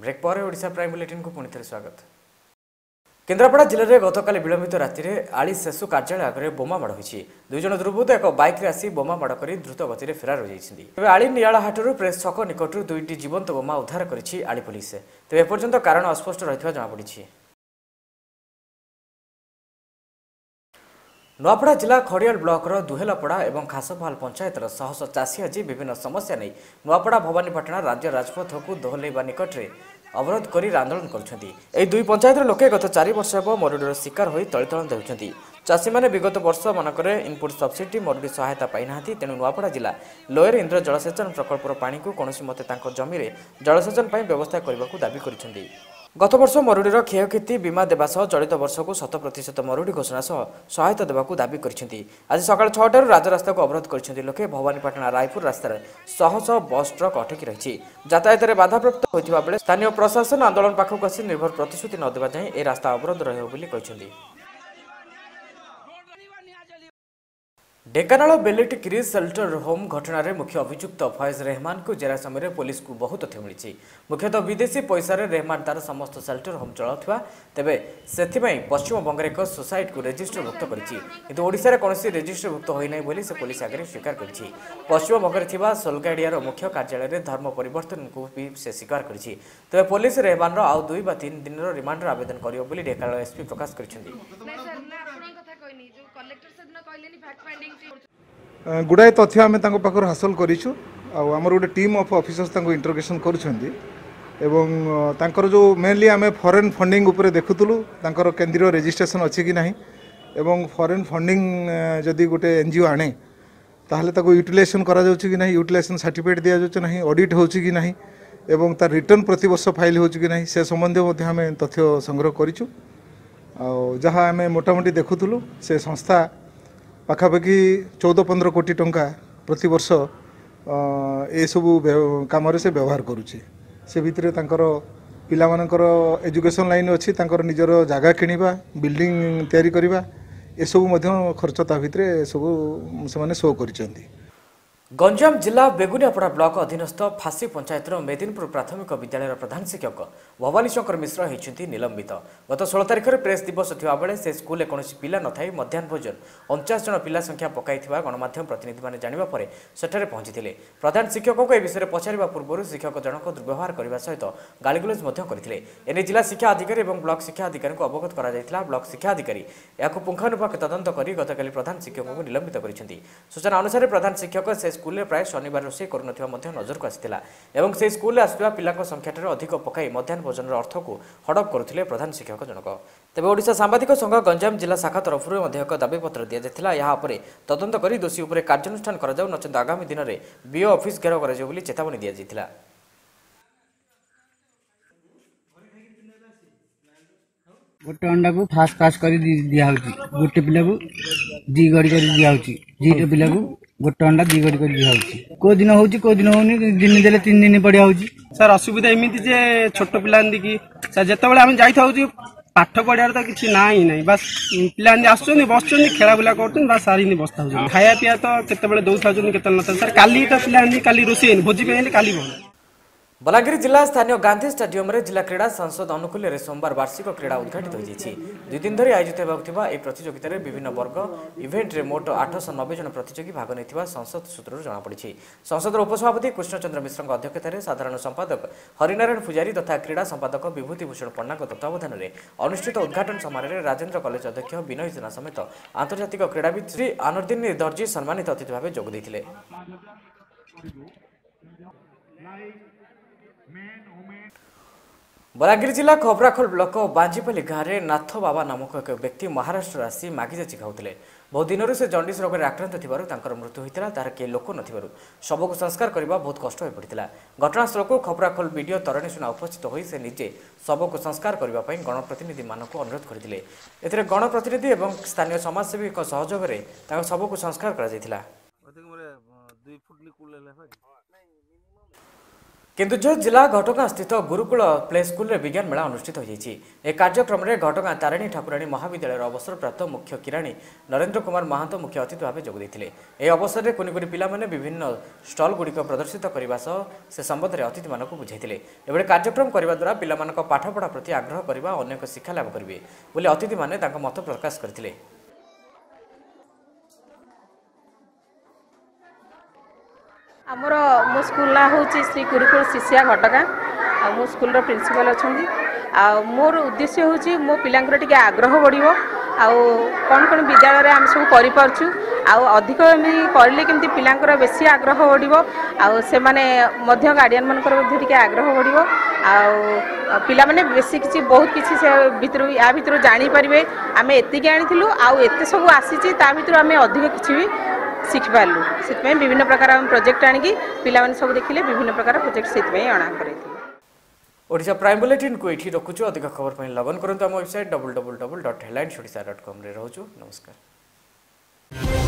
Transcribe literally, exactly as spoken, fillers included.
Break पर Odisha prime bulletin को पुणी थे स्वागत। केन्द्रापड़ा जिले में गतकाली विलंबित राति आली सेसु कार्यालय आगे बोमा माड़ होती दुईज दुर्बृत्त एक बैक आसी बोमा माड़ कर द्रुत गति फेरार हो जाती। आली नियालाहाटू प्रेस छक निकट दुईटी जीवंत बोमा उद्धार करी आली पुलिस। तेज एपर्यंत कारण अस्पष्ट रही जमापड़ी। नुआपड़ा जिला खड़ियाल ब्लॉकर दुहेलापड़ा और खासपहाल पंचायतर शह शह चाषी आज विभिन्न समस्या नहीं नुआपड़ा भवानीपाटना राज्य राजपथ को दोहलैवा निकट में अवरोध कर आंदोलन कर दुई पंचायतर लोके गत चार वर्ष हे मरुड़ीर शिकार हो तलीतलन देउछंती। चाषी मैंने विगत वर्ष मानक इनपुट सब्सिडी मरुड़ी सहायता पाई ना तेणु नुआपड़ा जिला लोयर इंद्र जलसेचन प्रकल्पर पानी को कौन मते जमी में जलसेचन पर व्यवस्था करने को दाबी कर गत वर्ष मरुड़ीर क्षयक्षति बीमा देवा सह चलित वर्ष को शत प्रतिशत मरुड़ी घोषणा सह सहायता देवा दाबी कर आज सका छटार राजरास्ता को अवरोध कर लोके भवानीपाटना रायपुर रास्तार शह शह बस ट्रक अटकी रही यातायात में बाधाप्राप्त होता बेले स्थानीय प्रशासन आंदोलन पाखक आसी निर्भर प्रतिश्रुति न देवा जाए ए रास्ता अवरोध रही। ढेंकानाल बेलेट क्रिज सेल्टर होम घटन में मुख्य अभियुक्त फयज रेहमान को जेरा समय पुलिस को बहुत तथ्य मिली। मुख्यतः विदेशी पैसा रेहमान तार समस्त सेल्टर होम चलाउथिबा तेबे सेथिपई पश्चिम बंगाल एक सोसाइटी को रेजिस्टरभुक्त करिछि किंतु ओडिसा कौन रेजिस्टरभुक्त होई नै बोली से पुलिस आगे स्वीकार करिछि। पश्चिम बंगाल थिबा सोलगाडियार मुख्य कार्यालय में धर्म परिवर्तन को भी से स्वीकार करिछि। तेबे पुलिस रेहमान आउ दुई बा तीन दिन रिमांडर आवेदन करियो बोली ढेंकानाल एसपी प्रकाश करिछन्ति। गुड़ाए तथ्य आम पाखर हासिल करूँ आमर गोटे टीम ऑफ ऑफिसर्स इंटरोगेशन कर जो मेनली आम फॉरेन फंडिंग उपर देखुलु केंद्रीय रजिस्ट्रेशन अच्छी कि नहीं एवं फॉरेन फंडिंग जदि गोटे एनजीओ आने ताहले ताको यूटिलाइजेशन करा जाउछि कि नहीं यूटिलाइजेशन सर्टिफिकेट दिया जाउछि नहीं ऑडिट होउछि कि नहीं एवं तार रिटर्न प्रति वर्ष फाइल होउछि कि नहीं से संबंध में आम तथ्य संग्रह करिछु जहाँ आम मोटामोटी देखुलु से संस्था पाखापाखि चौदह पंद्रह कोटी टंका प्रति वर्ष ए सबू काम से व्यवहार करुच्ची से भितर तांकर पिला मानकर एजुकेशन लाइन अच्छी तांकर निजर जगह किणवा बिल्डिंग तैयारी करवा ए सबू मध्य खर्च ता भितर सबू से माने शो करिसेंती। गंजाम जिला बेगुनियापड़ा ब्लॉक अधीनस्थ फासी पंचायतर मेदिनपुर प्राथमिक विद्यालय प्रधान शिक्षक भवानी शंकर मिश्र होती निलंबित। गत षोल तारिख में प्रेस दिवस थिबा बेले से स्कूल कौन पिला नथाई मध्याह्न भोजन उनचास जन पिला संख्या पकाई गणमाध्यम प्रतिनिधि मैंने जानिबा परे सेठारे पहुंची प्रधान शिक्षक को ए विषय पचारिबा पूर्व शिक्षक जनक दुर्व्यवहार करने सहित गालीगुलज करते एने जिला शिक्षा अधिकारी और ब्लॉक शिक्षा अधिकारी को अवगत करा ब्लॉक शिक्षा अधिकारी या पुंखानुपुंख तदंत कर गतकाली प्रधान शिक्षक को निलंबित कर सूचना अनुसार प्रधान शिक्षक से स्कूल प्राय शनिवार रोषे कर नजर को आसाला और से स्कूल आसुवा पिला संख्या अधिक पकाई मध्याह्न भोजन अर्थ को हड़प करुले प्रधान शिक्षक जनक। तेज ओडिशा सांबादिक संघ गंजाम जिला शाखा तरफ एक दाबीपत्र दि जाता यहाँ तदंत कर दोषी उपर कार्यानुष्ठान करा नचेत आगामी दिन में बीओ ऑफिस घेराव कर चेतावनी दि जाता। गोटे अंडा को फास्ट फास्ट कर दिया गोटे पिला को दी गड़ी कर दिया दीटा पिला को गोटे अंडा दी गड़ी कर दिया को दिन हो को दिन होनी दिन देले तीन दिन पड़िया हो सर असुविधा एमती जे छोट पिला कि जिते आम जाई पाठ पढ़ार तो किसी ना ही ना बस पिला आस बस खेला बुला कर बस सारी बसता खाया पीया तो केत दौ था के सर काली तो पिला काली रोषे भोजी पे काली बलांगीर जिला स्थानीय गांधी स्टाडियम रे जिला क्रीड़ा संसद अनुकूल में सोमवार वार्षिक क्रीड़ा उद्घाटित हो दुई दिन धरी आयोजित होगा प्रतियोगित विभिन्न वर्ग इवेंट रे मोट आठश नब्बे जन प्रतियोगी भाग नहीं संसद सूत्र जमापड़ी। संसद उपसभापति कृष्णचंद्र मिश्र अध्यक्षतार साधारण संपादक हरिनारायण पूजारी तथा क्रीड़ा संपादक विभूतिभूषण पन्ना तत्वावधान में अनुष्ठित उद्घाटन समारोह राजेन्द्र कॉलेज अध्यक्ष विनय जेना समेत आंतर्जातिक क्रीड़ाविद श्री अनुद्दीन दर्जी सम्मानित अतिथि भाव जोग देते। बलांगीर जिला खबराखोल ब्लॉक बांजीपल्ली गाँव में नाथ बाबा नामक एक व्यक्ति महाराष्ट्र आसी मागी जाची खाऊले बहुत दिन से जंडिस रोग में आक्रांत थी मृत्यु होता तार किए लोक न शव को संस्कार करने बहुत कष्ट हो पड़ा। घटनास्थल को खबराखोल वीडियो तरणୀ सुना उपस्थित होई से निजे शव को संस्कार करने गणप्रतिनिधि मानक अनुरोध करते गणप्रतिनिधि और स्थानीय समाजसेवी सहयोग में शव को संस्कार करा। केन्दुझर जिला घटगाँ स्थित गुरुकुल प्ले स्कूल रे विज्ञान मेला अनुष्ठित हो कार्यक्रम में घटगाँ तारिणी ठाकुराणी महाविद्यालय अवसरप्राप्त मुख्य किराणी नरेन्द्र कुमार महांत मुख्य अतिथि भाव जोगदेते। यह अवसर में कुनि कुनि पिला माने विभिन्न स्टल गुड़िक प्रदर्शित करने से संबंध में अतिथि मानक बुझाइते। एभଳି कार्यक्रम करने द्वारा पिला मानक पाठपढ़ा प्रति आग्रह करने अनेक शिक्षा लाभ करेंगे बोली अतिथि माने मत प्रकाश करते। आमर मो स्कूल ना हूँ श्री गुरुकुल शिष्या घटगाँ आ मो स्कूल प्रिंसिपल अच्छा आ मोर उद्देश्य हूँ मो पिलांकर टिके आग्रह बढ़िबो आ कौन कौन विद्यालय आम सब करूँ अधिक करले केमती पिलांकर बेसी आग्रह बढ़िबो आ से माने मध्य गार्डियन मानकर मध्य टिके आग्रह बढ़िबो आ पिला माने बेसी किछि बहुत किछि से भितर या भितर जानि परिबे आमे एतिके आनिथिलु आ एते सब आसीछि ता भितर आमे अधिक किछि भी शिखि पार्लु से विभिन्न प्रकार प्रोजेक्ट आणिकी पिला सब देखिले विभिन्न प्रकार प्रोजेक्ट से अणा करैथिलु। ओडिशा प्राइम बुलेटिन को एठी रखुछु। अधिक खबर पर लगन करंतु हम website double double double dot headlines Odisha dot com रे रहउछु। नमस्कार।